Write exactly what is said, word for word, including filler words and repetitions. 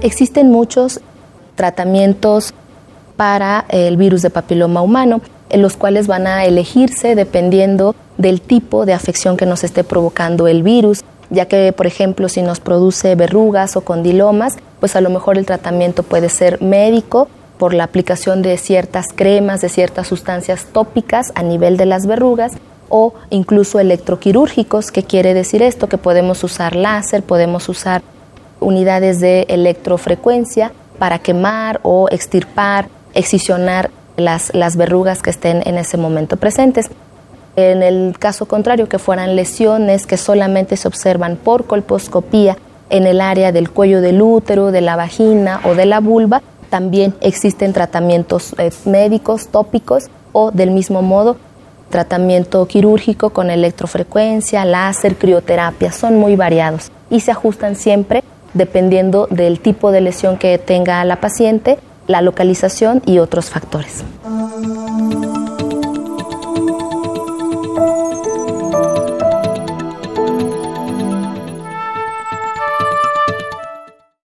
Existen muchos tratamientos para el virus de papiloma humano, en los cuales van a elegirse dependiendo del tipo de afección que nos esté provocando el virus, ya que, por ejemplo, si nos produce verrugas o condilomas, pues a lo mejor el tratamiento puede ser médico por la aplicación de ciertas cremas, de ciertas sustancias tópicas a nivel de las verrugas, o incluso electroquirúrgicos. ¿Qué quiere decir esto? Que podemos usar láser, podemos usar unidades de electrofrecuencia para quemar o extirpar, excisionar las, las verrugas que estén en ese momento presentes. En el caso contrario, que fueran lesiones que solamente se observan por colposcopía en el área del cuello del útero, de la vagina o de la vulva, también existen tratamientos eh, médicos tópicos o, del mismo modo, tratamiento quirúrgico con electrofrecuencia, láser, crioterapia. Son muy variados y se ajustan siempre dependiendo del tipo de lesión que tenga la paciente, la localización y otros factores.